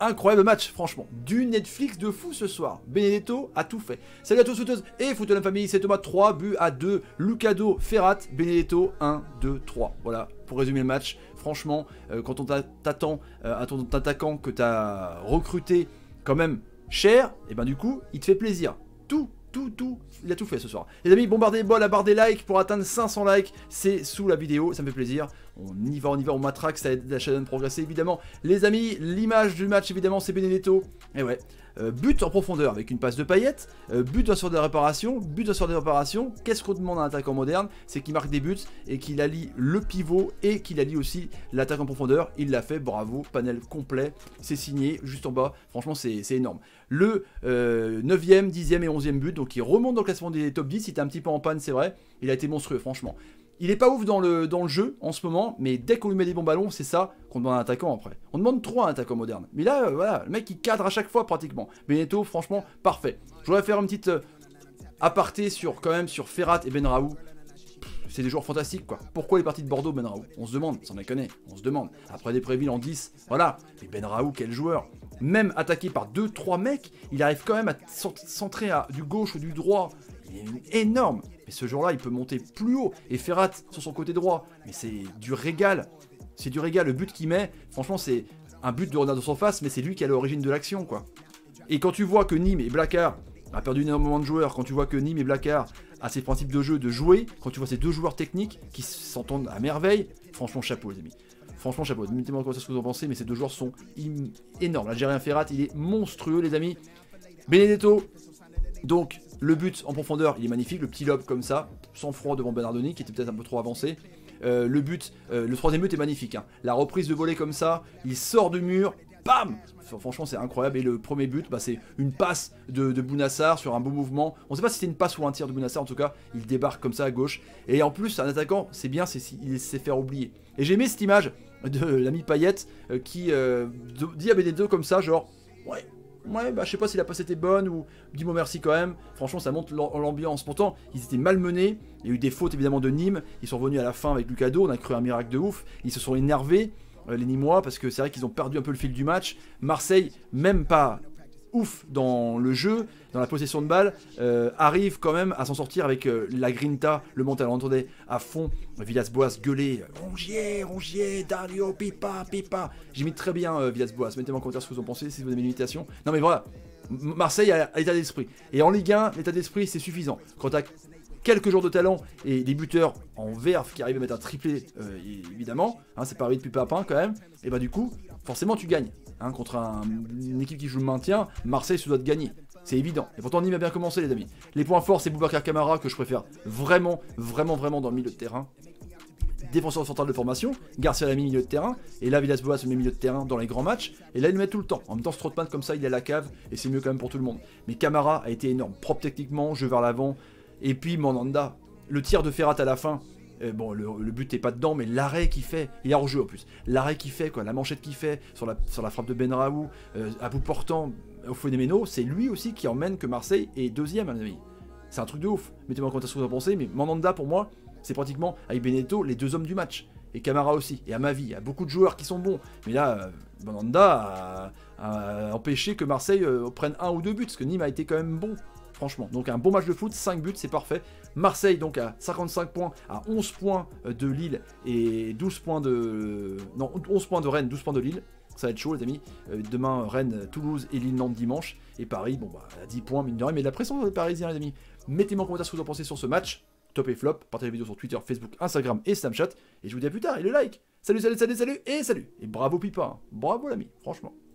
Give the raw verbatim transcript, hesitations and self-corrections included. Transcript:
incroyable match, franchement. Du Netflix de fou ce soir. Benedetto a tout fait. Salut à tous, footeuses et footeux de la famille, c'est Thomas, trois buts à deux. Lucado, Ferrat, Benedetto, un, deux, trois. Voilà, pour résumer le match. Franchement, euh, quand on t'attend euh, à ton attaquant que tu as recruté quand même cher, et ben du coup, il te fait plaisir. Tout, tout, tout, il a tout fait ce soir. Les amis, bombardez les bols, la barre des likes pour atteindre cinq cents likes, c'est sous la vidéo, ça me fait plaisir. On y va, on y va, on matraque, ça aide la chaîne à progresser évidemment. Les amis, l'image du match évidemment, c'est Benedetto. Et ouais, euh, but en profondeur avec une passe de paillettes, euh, but dans sur des réparations, but dans sur des réparations. Qu'est-ce qu'on demande à un attaquant moderne? C'est qu'il marque des buts et qu'il allie le pivot et qu'il allie aussi l'attaque en profondeur. Il l'a fait, bravo, panel complet, c'est signé juste en bas. Franchement, c'est énorme. Le euh, neuvième, dixième et onzième but, donc il remonte dans le classement des top dix. Il était un petit peu en panne, c'est vrai. Il a été monstrueux, franchement. Il est pas ouf dans le, dans le jeu en ce moment, mais dès qu'on lui met des bons ballons, c'est ça qu'on demande à un attaquant après. On demande trop à un attaquant moderne. Mais là, euh, voilà, le mec il cadre à chaque fois pratiquement. Benedetto, franchement, parfait. Je voudrais faire une petite euh, aparté sur, quand même, sur Ferrat et Benraoult. C'est des joueurs fantastiques quoi. Pourquoi il est parti de Bordeaux, Benraoult? On se demande, sans déconner, on se demande. Après Despréville en dix, voilà. Mais Benraoult, quel joueur. Même attaqué par deux trois mecs, il arrive quand même à centrer à du gauche ou du droit. Il est énorme. Mais ce jour-là, il peut monter plus haut. Et Ferrat sur son côté droit. Mais c'est du régal. C'est du régal. Le but qu'il met, franchement, c'est un but de renard de surface, mais c'est lui qui est à l'origine de l'action, quoi. Et quand tu vois que Nîmes et Blacard a perdu énormément de joueurs, quand tu vois que Nîmes et Blacard a ces principes de jeu de jouer, quand tu vois ces deux joueurs techniques qui s'entendent à merveille, franchement, chapeau, les amis. Franchement, chapeau. Mettez-moi en ce que vous en pensez, mais ces deux joueurs sont énormes. L'Algérien Ferrat, il est monstrueux, les amis. Benedetto, donc, le but en profondeur, il est magnifique, le petit lob comme ça, sans froid devant Bernardoni, qui était peut-être un peu trop avancé. Euh, le but, euh, le troisième but est magnifique. Hein. La reprise de volée comme ça, il sort du mur, bam! Franchement, c'est incroyable. Et le premier but, bah, c'est une passe de, de Bounassar sur un beau mouvement. On ne sait pas si c'est une passe ou un tir de Bounassar, en tout cas, il débarque comme ça à gauche. Et en plus, un attaquant, c'est bien, il sait faire oublier. Et j'ai aimé cette image de l'ami Payet euh, qui euh, dit à Benedetto comme ça, genre, ouais. Ouais, bah je sais pas si la passe était bonne ou dis-moi merci quand même. Franchement, ça monte l'ambiance. Pourtant, ils étaient malmenés. Il y a eu des fautes évidemment de Nîmes. Ils sont revenus à la fin avec Lucado. On a cru un miracle de ouf. Ils se sont énervés, euh, les Nîmois, parce que c'est vrai qu'ils ont perdu un peu le fil du match. Marseille, même pas ouf dans le jeu, dans la possession de balle, euh, arrive quand même à s'en sortir avec euh, la grinta, le mental. On entendait à fond Villas-Boas gueuler Rongier, Rongier, Dario, Pipa, Pipa. J'imite très bien euh, Villas-Boas. Mettez-moi en commentaire ce que vous en pensez si vous avez une imitation. Non mais voilà, Marseille a l'état d'esprit. Et en Ligue un, l'état d'esprit c'est suffisant. Quand tu as quelques joueurs de talent et des buteurs en verve qui arrivent à mettre un triplé, euh, évidemment, hein, c'est pas arrivé depuis Papin quand même, et bah du coup, forcément tu gagnes. Hein, contre un, une équipe qui joue le maintien, Marseille se doit de gagner. C'est évident. Et pourtant Nîmes a bien commencé les amis. Les points forts c'est Boubacar Kamara que je préfère vraiment, vraiment, vraiment dans le milieu de terrain. Défenseur central de formation, Garcia l'a mis milieu de terrain, et là Villas-Boas se met milieu de terrain dans les grands matchs, et là il le met tout le temps. En même temps Strootman comme ça il est à la cave, et c'est mieux quand même pour tout le monde. Mais Kamara a été énorme, propre techniquement, jeu vers l'avant, et puis Mandanda, le tir de Ferrat à la fin, euh, bon le, le but n'est pas dedans, mais l'arrêt qu'il fait, il est hors jeu en plus, l'arrêt qu'il fait, quoi, la manchette qu'il fait sur la, sur la frappe de Benraoult, euh, à bout portant, au Phénoméno, c'est lui aussi qui emmène que Marseille est deuxième à mon avis. C'est un truc de ouf, mettez-moi en commentaire ce que vous en pensez, mais Mandanda pour moi, c'est pratiquement, avec Benedetto, les deux hommes du match. Et Kamara aussi. Et à ma vie, il y a beaucoup de joueurs qui sont bons. Mais là, euh, Mandanda a, a empêché que Marseille euh, prenne un ou deux buts. Parce que Nîmes a été quand même bon, franchement. Donc un bon match de foot, cinq buts, c'est parfait. Marseille, donc à cinquante-cinq points, à onze points de Lille et douze points de... Non, onze points de Rennes, douze points de Lille. Ça va être chaud les amis. Euh, demain, Rennes, Toulouse et Lille-Nantes dimanche. Et Paris, bon bah, à dix points, mine de rien. Mais la pression dans les Parisiens les amis. Mettez-moi en commentaire ce que vous en pensez sur ce match. Top et flop, partagez la vidéo sur Twitter, Facebook, Instagram et Snapchat. Et je vous dis à plus tard, et le like. Salut, salut, salut, salut, et salut. Et bravo Pipa, hein. Bravo l'ami, franchement.